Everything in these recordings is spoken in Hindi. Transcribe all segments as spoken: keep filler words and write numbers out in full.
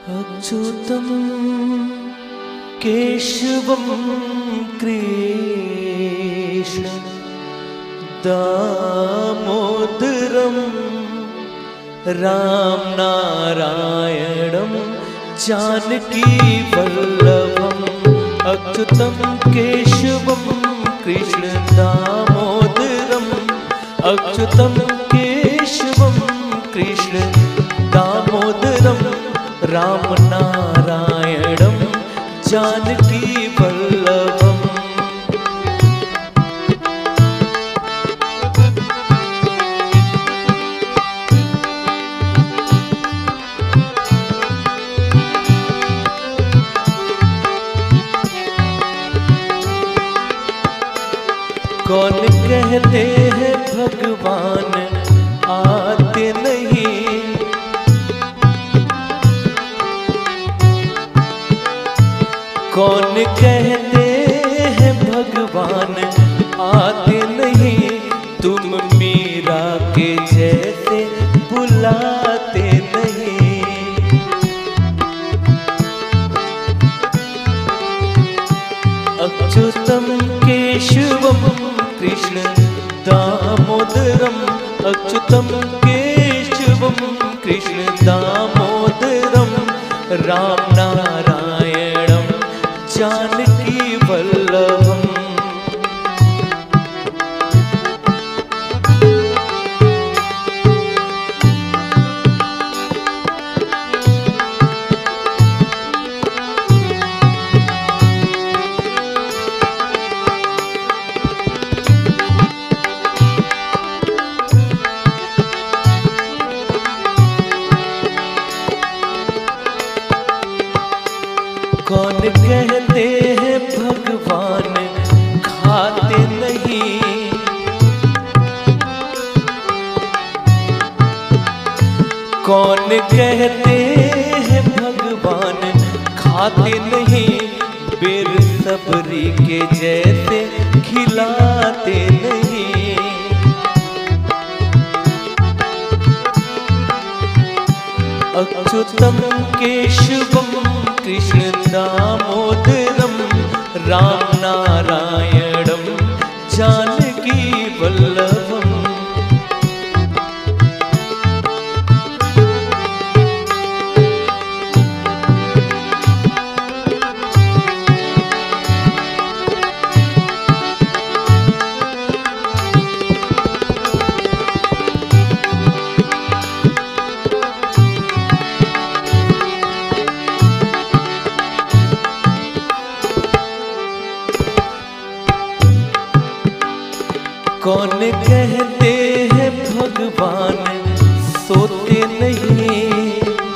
अच्युतं केशवं कृष्ण दामोदरं राम नारायणं जानकी वल्लभम्। अच्युतं केशवं कृष्ण दामोदरम् अच्युतं केशवं कृष्ण दामोदरं राम नारायणं जानकी वल्लभम्। कौन कहते हैं भगवान आते नहीं, कौन कहते हैं भगवान आते नहीं, तुम मीरा के जैसे बुलाते नहीं। अच्युतं केशवं कृष्ण दामोदरम् अच्युतं केशवं कृष्ण दामोदरं राम नारायणं जानकी वल्लभम्। कौन कहते हैं भगवान खाते नहीं, कौन कहते हैं भगवान खाते नहीं, बेर सबरी के जैसे खिलाते नहीं। अच्युतं केशवं कृष्ण दामोदरं राम नारायणं जानकी वल्लभम्। कौन कहते हैं भगवान सोते नहीं,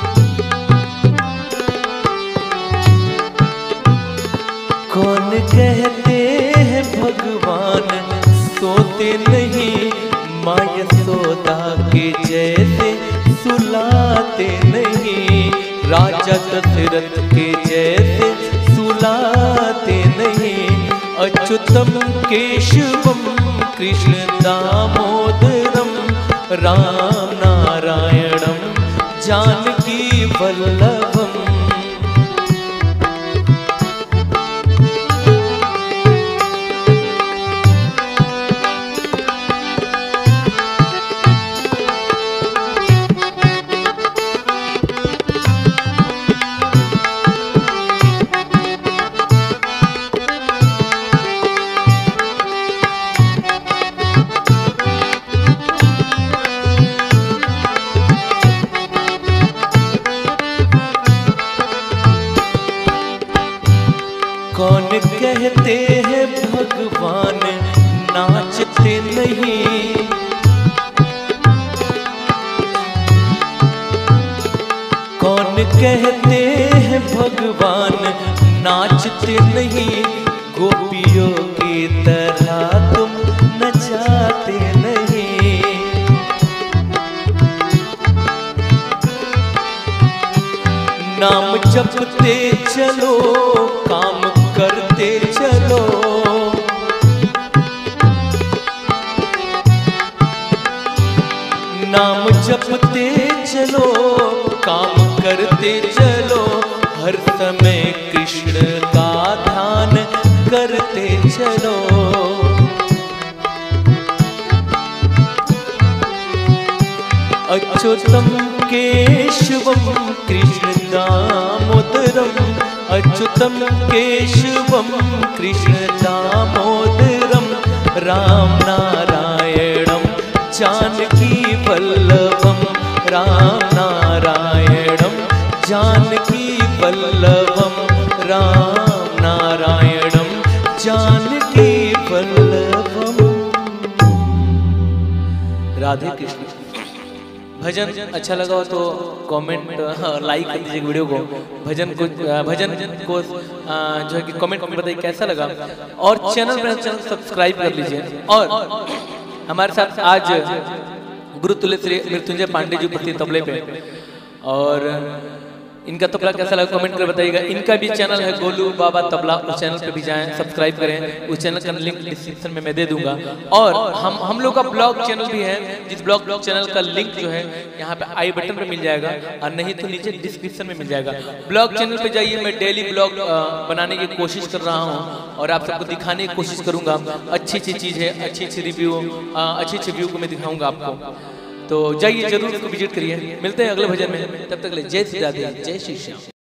कौन कहते हैं भगवान सोते नहीं, माँ यशोदा के जैसे सुलाते नहीं, राजा दशरथ के जैसे सुलाते नहीं। अच्युतं केशवं कृष्ण दामोदरं राम नारायणं जानकी वल्लभम्। कौन कहते हैं भगवान नाचते नहीं, कौन कहते हैं भगवान नाचते नहीं, गोपियों की तरह तुम नचाते नहीं। नाम जपते चलो काम करते चलो, नाम जपते चलो काम करते चलो, अच्युतम केशवम कृष्ण दामोदरम अच्युतम केशवम कृष्ण दामोदरम राम नारायणम जानकी वल्लभम राम नारायणम जानकी वल्लभम राम नारायणम जानकी वल्लभम। राधे कृष्ण। भजन अच्छा लगा हो तो कमेंट लाइक कर दीजिए वीडियो को। भजन को भजन को जो है कि कमेंट में बताइए कैसा लगा, और चैनल पर चैनल सब्सक्राइब कर लीजिए। और हमारे साथ आज गुरु तुल्य श्री मृत्युंजय पांडे जी उपस्थित तबले पे, और इनका तबला कैसा लगा कमेंट कर बताइएगा। इनका भी चैनल है गोलू बाबा तबला, उस चैनल पे भी जाएं, सब्सक्राइब करें। उस चैनल का लिंक डिस्क्रिप्शन में मैं दे दूंगा। और हम हम लोग का ब्लॉग चैनल भी है, जिस ब्लॉग चैनल का लिंक जो है यहाँ पे आई बटन पे मिल जाएगा, और नहीं तो नीचे डिस्क्रिप्शन में मिल जाएगा। ब्लॉग चैनल पे जाइए, मैं डेली ब्लॉग बनाने की कोशिश कर रहा हूँ और आप सबको दिखाने की कोशिश करूंगा। अच्छी अच्छी चीज़ है, अच्छी अच्छी रिव्यू, अच्छी अच्छी व्यू को मैं दिखाऊंगा आपको। तो जाइए जरूर इसको विजिट करिए। मिलते हैं अगले भजन में, तब तक ले जय श्री राधे, जय श्री श्याम।